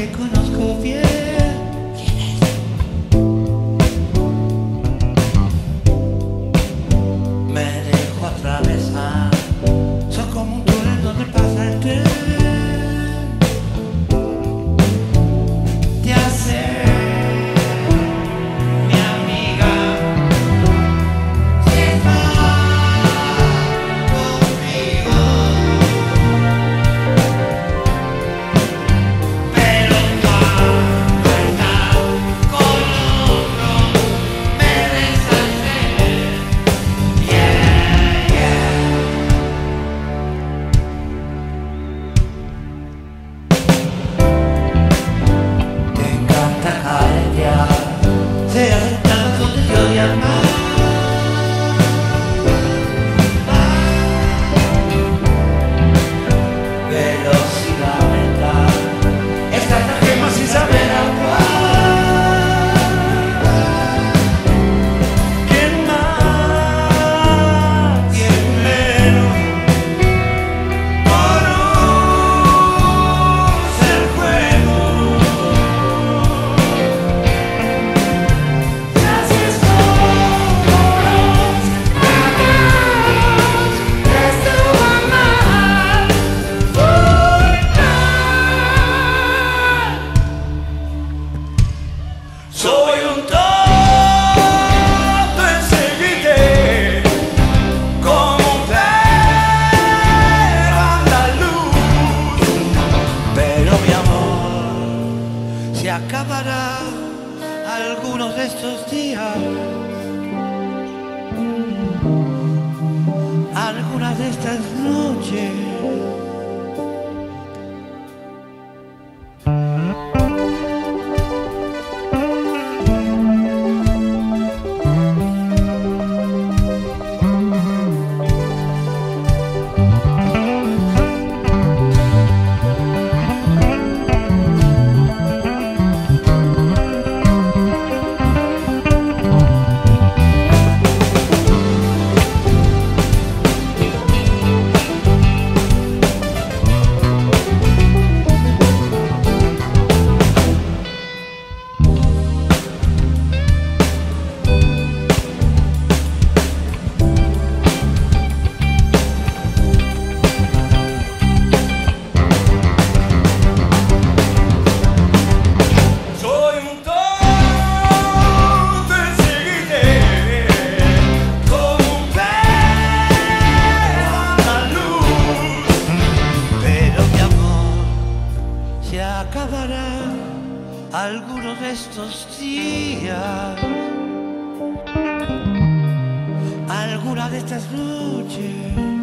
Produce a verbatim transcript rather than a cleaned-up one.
que conozco bien. ¿Quién es? Me dejo atravesar. Son como un túnel donde pasa el tren. Te hace mi amiga. Si estás conmigo. Pero cuando estás con otro me deshace. Yeah, yeah. Te encanta caretear, se hace tanto que te odian más. Velocidad mental, estratagema sin saber actuar. ¿Quién más? ¿Quién menos? Conoce el juego. Gracias por los regalos de tu amar brutal. Soy un tonto en seguirte como un perro andaluz. Pero mi amor se acabará algunos de estos días, algunas de estas noches. Soy un tonto en seguirte como un perro andaluz. Pero mi amor se acabará algunos de estos días, algunas de estas noches.